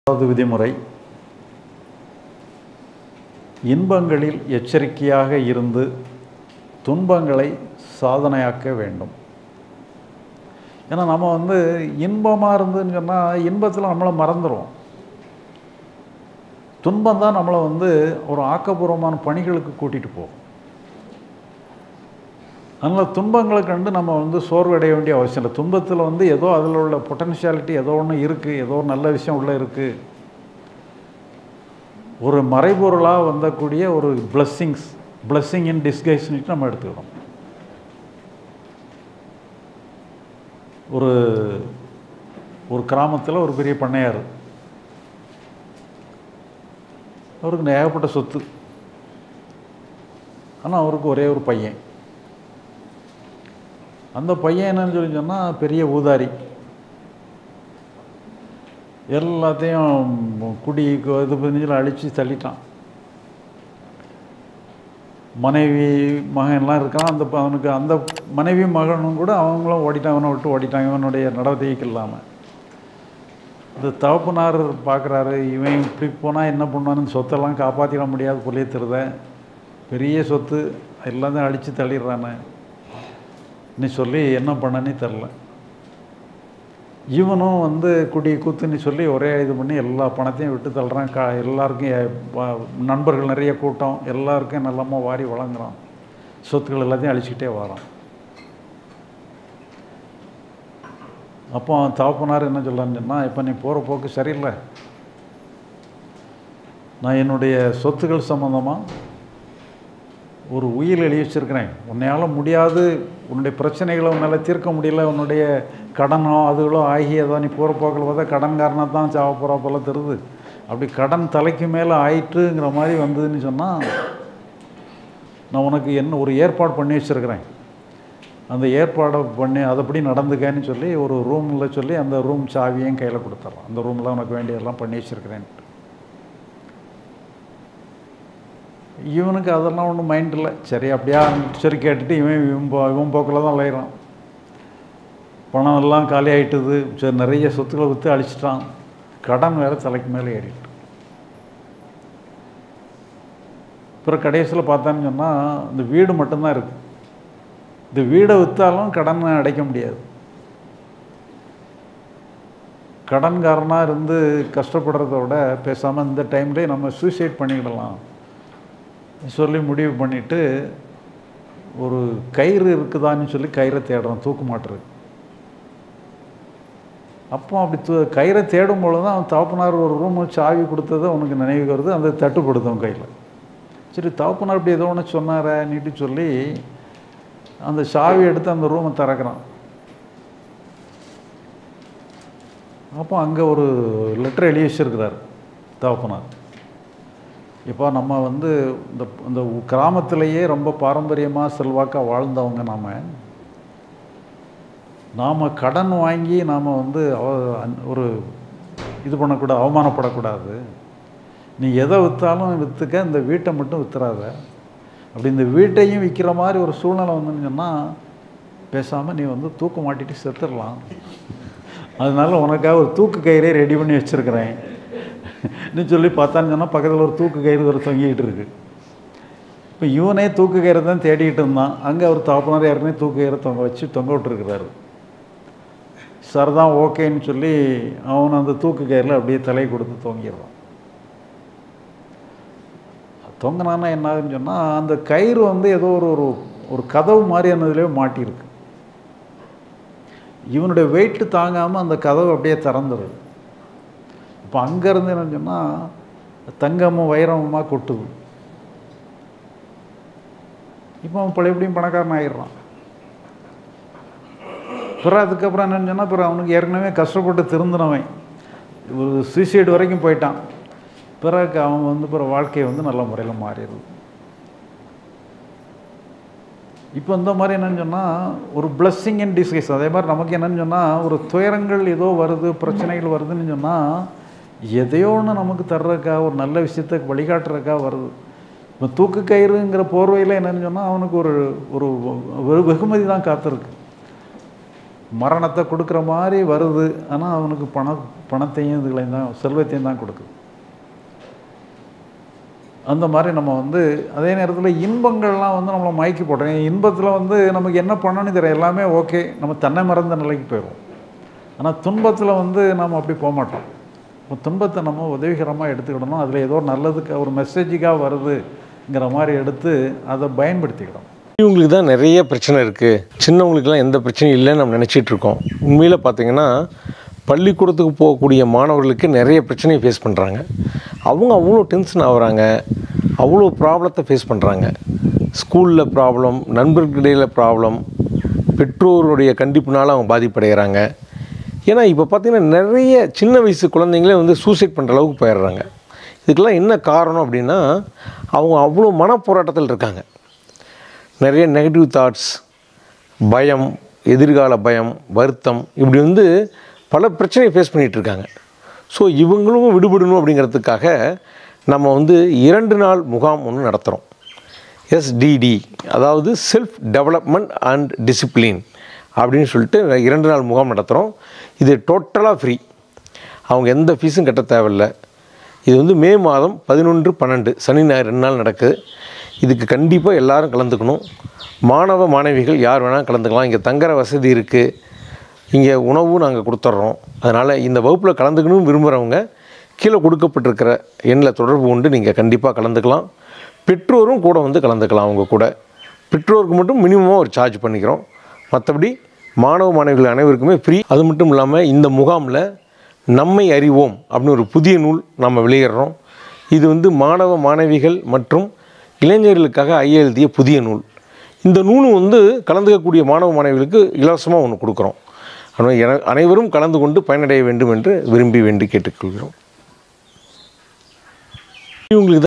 விதிமுறை இன்பங்களில் எச்சரிக்கையாக இருந்து துன்பங்களை சாதனையாக்க வேண்டும். ஏன்னா நம்ம இன்பமாக இருந்துன்னு சொன்னால் இன்பத்தில் நம்மளை மறந்துடுவோம். துன்பம் தான் நம்மளை ஒரு ஆக்கப்பூர்வமான பணிகளுக்கு கூட்டிகிட்டு போகும். அதனால் துன்பங்களை கண்டு நம்ம சோர்வடைய வேண்டிய அவசியம் இல்லை. துன்பத்தில் ஏதோ அதில் உள்ள பொட்டன்ஷியாலிட்டி ஏதோ ஒன்று இருக்குது, ஏதோ ஒரு நல்ல விஷயம் உள்ளே இருக்குது. ஒரு மறைபொருளாக வந்தக்கூடிய ஒரு பிளஸ்ஸிங் இன் டிஸ்கைஸ்ன்னு நம்ம எடுத்துக்கிறோம். ஒரு கிராமத்தில் ஒரு பெரிய பண்ணையார், அவருக்கு ஏகப்பட்ட சொத்து. ஆனால் அவருக்கு ஒரே ஒரு பையன். அந்த பையன் என்னன்னு சொன்னால் பெரிய ஊதாரி. எல்லாத்தையும் குடி இது பண்ணி அழித்து தள்ளிட்டான். மனைவி மகன்லாம் இருக்கான். அவனுக்கு அந்த மனைவி மகனும் கூட அவங்களும் ஓடிட்டான், இவனை விட்டு ஓடிட்டாங்க இவனுடைய நடவடிக்கைக்கு இல்லாமல். இந்த தகப்பனார் பார்க்குறாரு, இவன் இப்படி போனால் என்ன பண்ணுவான்னு, சொத்தெல்லாம் காப்பாற்றிட முடியாது புள்ளிய திருத, பெரிய சொத்து எல்லாத்தையும் அழித்து தள்ளிடுறானே நீ சொல்லி என்ன பண்ணனே தெரில. இவனும் குடி கூத்துன்னு சொல்லி ஒரே இது பண்ணி எல்லா பணத்தையும் விட்டு தள்ளுறான். எல்லாருக்கும் நண்பர்கள் நிறைய கூட்டம், எல்லாருக்கும் நல்லமா வாரி வழங்குறான். சொத்துக்கள் எல்லாத்தையும் அழிச்சிக்கிட்டே வரான். அப்போ தகப்பனார் என்ன சொல்லலான்னு சொன்னால், இப்போ நீ போகிற போக்கு சரியில்லை, நான் என்னுடைய சொத்துக்கள் சம்மந்தமாக ஒரு உயில் எழுதி வச்சுருக்கிறேன். உன்னையால் முடியாது, உன்னுடைய பிரச்சனைகளை உன்னால் தீர்க்க முடியல, உன்னுடைய கடனோ அதுகளோ ஆகி ஏதோ நீ போகிற போக்கில் பார்த்தா கடன்காரனாக தான் சாவ போகிற போல தெரியுது. அப்படி கடன் தலைக்கு மேலே ஆயிட்டுங்கிற மாதிரி வந்ததுன்னு சொன்னால், நான் உனக்கு என்ன ஒரு ஏற்பாடு பண்ணி வச்சுருக்கிறேன், அந்த ஏற்பாடை பண்ணி அதைப்படி நடந்துக்கன்னு சொல்லி ஒரு ரூமில் சொல்லி அந்த ரூம் சாவியும் கையில் கொடுத்துட்றான். அந்த ரூமில் உனக்கு வேண்டியதெல்லாம் பண்ணி வச்சுருக்கிறேன்ட்டு. இவனுக்கு அதெல்லாம் ஒன்றும் மைண்ட் இல்லை. சரி அப்படியா சரி கேட்டுட்டு இவன் போக்கில் தான் விளையிறான். பணம் எல்லாம் காலி ஆகிட்டுது. சரி நிறைய சொத்துக்களை விற்று அழிச்சிட்டான். கடன் வேறு தலைக்கு மேலே ஏறிட்டு. அப்புறம் கடைசியில் பார்த்தான்னு சொன்னால் இந்த வீடு மட்டும்தான் இருக்குது. இந்த வீடை விற்றாலும் கடன் அடைக்க முடியாது. கடன்காரனாக இருந்து கஷ்டப்படுறத விட பேசாமல் இந்த டைம்லேயே நம்ம சூசைட் பண்ணிக்கிடலாம் சொல்லி முடிவு பண்ணிவிட்டு ஒரு கயிறு இருக்குதான்னு சொல்லி கயிறை தேடுறான், தூக்கு மாட்டுறது. அப்போ அப்படி கயிறை தேடும் பொழுது தான் அவன் தகப்பனார் ஒரு ரூமு சாவி கொடுத்தது அவனுக்கு நினைவு வருது. அந்த தட்டுப்படுத்தும் கையில். சரி தகப்பனார் இப்படி ஏதோ ஒன்று சொன்னார நீட்டு சொல்லி அந்த சாவி எடுத்து அந்த ரூமை திறக்கிறான். அப்போ அங்கே ஒரு லெட்டர் எழுதி வச்சிருக்கிறார் தகப்பனார். இப்போ நம்ம இந்த கிராமத்திலேயே ரொம்ப பாரம்பரியமாக செல்வாக்காக வாழ்ந்தவங்க நாம் கடன் வாங்கி நாம் ஒரு இது பண்ணக்கூடாது, அவமானப்படக்கூடாது. நீ எதை விற்றாலும் விற்றுக்க, இந்த வீட்டை மட்டும் விற்றுறாத. அப்படி இந்த வீட்டையும் விற்கிற மாதிரி ஒரு சூழ்நிலை வந்துன்னு சொன்னால் பேசாமல் நீ தூக்கு மாட்டிட்டு செத்துடலாம். அதனால உனக்காக ஒரு தூக்கு கயிறே ரெடி பண்ணி வச்சுருக்கிறேன் ன்னு சொல்லி பார்த்தான்னு சொன்னால் பக்கத்தில் ஒரு தூக்கு கயிறு ஒரு தொங்கிக்கிட்டு இருக்கு. இப்போ இவனே தூக்கு கயிறை தான் தேடிக்கிட்டு இருந்தான். அங்கே அவர் தகப்பனார் ஏற்கனவே தூக்கு கயிறை தொங்க விட்டுருக்கிறாரு. சார் தான் ஓகேன்னு சொல்லி அவன் அந்த தூக்கு கயிறில் அப்படியே தலையை கொடுத்து தொங்கிடுறான். தொங்கினான்னா என்ன ஆகுதுன்னு சொன்னால் அந்த கயிறு ஏதோ ஒரு கதவு மாதிரியானதுலேயே மாட்டியிருக்கு. இவனுடைய வெயிட்டு தாங்காமல் அந்த கதவு அப்படியே திறந்துடுது. இப்போ அங்கேருந்து என்னன்னு சொன்னால் தங்கமும் வைரமுமாக கொட்டுது. இப்போ அவன் பழையபடியும் பணக்காரன் ஆகிடுறான். பிறகு அதுக்கப்புறம் என்னன்னு சொன்னால் பிறகு அவனுக்கு ஏற்கனவே கஷ்டப்பட்டு திருந்தினவன் ஒரு சூசைடு வரைக்கும் போயிட்டான். பிறகு அவன் பிறகு வாழ்க்கையை நல்ல முறையில் மாறிடுது. இப்போ இந்த மாதிரி என்னன்னு சொன்னால் ஒரு பிளஸ்ஸிங் இன் டிஸ்கைஸ். அதே மாதிரி நமக்கு என்னன்னு சொன்னால் ஒரு துயரங்கள் ஏதோ வருது, பிரச்சனைகள் வருதுன்னு சொன்னால் எதையோ ஒன்று நமக்கு தர்றதுக்கா, ஒரு நல்ல விஷயத்துக்கு வழிகாட்டுறதுக்கா வருது. இப்போ தூக்கு கயிறுங்கிற போர்வையில் என்னன்னு சொன்னால் அவனுக்கு ஒரு வெகுமதி தான் காத்திருக்கு. மரணத்தை கொடுக்குற மாதிரி வருது. ஆனால் அவனுக்கு பணத்தையும் இதுகளையும் தான், செல்வத்தையும் தான் கொடுக்குது. அந்த மாதிரி நம்ம வந்து அதே நேரத்தில் இன்பங்கள்லாம் வந்து நம்மளை மயக்கி போடுறோம். இன்பத்தில் வந்து நமக்கு என்ன பண்ணணும்னு தெரியும், எல்லாமே ஓகே, நம்ம தன்னை மறந்த நிலைக்கு போயிடுவோம். ஆனால் துன்பத்தில் வந்து நம்ம அப்படி போக மாட்டோம். இப்போ துன்பத்தை நம்ம உதவிகரமாக எடுத்துக்கிடணும். அதில் ஏதோ நல்லதுக்கு ஒரு மெசேஜுக்காக வருதுங்கிற மாதிரி எடுத்து அதை பயன்படுத்திக்கிடணும். இவங்களுக்கு தான் நிறைய பிரச்சனை இருக்குது, சின்னவங்களுக்கெல்லாம் எந்த பிரச்சனையும் இல்லைன்னு நம்ம நினச்சிட்டு இருக்கோம். உண்மையில் பார்த்திங்கன்னா பள்ளிக்கூடத்துக்கு போகக்கூடிய மாணவர்களுக்கு நிறைய பிரச்சனையை ஃபேஸ் பண்ணுறாங்க. அவங்க அவ்வளோ டென்ஷன் ஆகுறாங்க, அவ்வளோ ப்ராப்ளத்தை ஃபேஸ் பண்ணுறாங்க. ஸ்கூலில் ப்ராப்ளம், நண்பர்களிடையில் ப்ராப்ளம், பெற்றோருடைய கண்டிப்புனால அவங்க பாதிப்படைகிறாங்க. ஏன்னா இப்போ பார்த்திங்கன்னா நிறைய சின்ன வயசு குழந்தைங்களே வந்து சூசைட் பண்ணுற அளவுக்கு போயிடுறாங்க. இதுக்கெல்லாம் என்ன காரணம் அப்படின்னா, அவங்க அவ்வளோ மனப்போராட்டத்தில் இருக்காங்க. நிறைய நெகட்டிவ் தாட்ஸ், பயம், எதிர்கால பயம், வருத்தம், இப்படி வந்து பல பிரச்சனையை ஃபேஸ் பண்ணிகிட்ருக்காங்க. ஸோ இவங்களும் விடுபடணும் அப்படிங்கிறதுக்காக நம்ம வந்து 2 நாள் முகாம் ஒன்று நடத்துகிறோம். SDD, அதாவது செல்ஃப் டெவலப்மெண்ட் அண்ட் டிசிப்ளின் அப்படின்னு சொல்லிட்டு 2 நாள் முகாம் நடத்துகிறோம். இது டோட்டலாக ஃப்ரீ, அவங்க எந்த ஃபீஸும் கட்ட தேவையில்லை. இது வந்து மே மாதம் 11, 12 சனி ஞாயிறு 2 நாள் நடக்குது. இதுக்கு கண்டிப்பாக எல்லோரும் கலந்துக்கணும். மாணவ மாணவிகள் யார் வேணால் கலந்துக்கலாம். இங்கே தங்குற வசதி இருக்குது, இங்கே உணவும் நாங்கள் கொடுத்துட்றோம். அதனால் இந்த வகுப்பில் கலந்துக்கணும்னு விரும்புகிறவங்க கீழே கொடுக்கப்பட்டிருக்கிற எண்ணில் தொடர்பு கொண்டு நீங்கள் கண்டிப்பாக கலந்துக்கலாம். பெற்றோரும் கூட வந்து கலந்துக்கலாம். அவங்க கூட பெற்றோருக்கு மட்டும் மினிமமாக ஒரு சார்ஜ் பண்ணிக்கிறோம். மற்றபடி மாணவ மாணவிகள் அனைவருக்குமே ஃப்ரீ. அது மட்டும் இல்லாமல் இந்த முகாமில் நம்மை அறிவோம் அப்படின்னு ஒரு புதிய நூல் நம்ம வெளியிடுறோம். இது வந்து மாணவ மாணவிகள் மற்றும் இளைஞர்களுக்காக ஐயா எழுதிய புதிய நூல். இந்த நூலும் வந்து கலந்துக்கக்கூடிய மாணவ மாணவிகளுக்கு இலவசமாக ஒன்று கொடுக்குறோம். அதனால் அனைவரும் கலந்து கொண்டு பயனடைய வேண்டும் என்று விரும்பி வேண்டி கேட்டுக்கொள்கிறோம். இவங்களுக்கு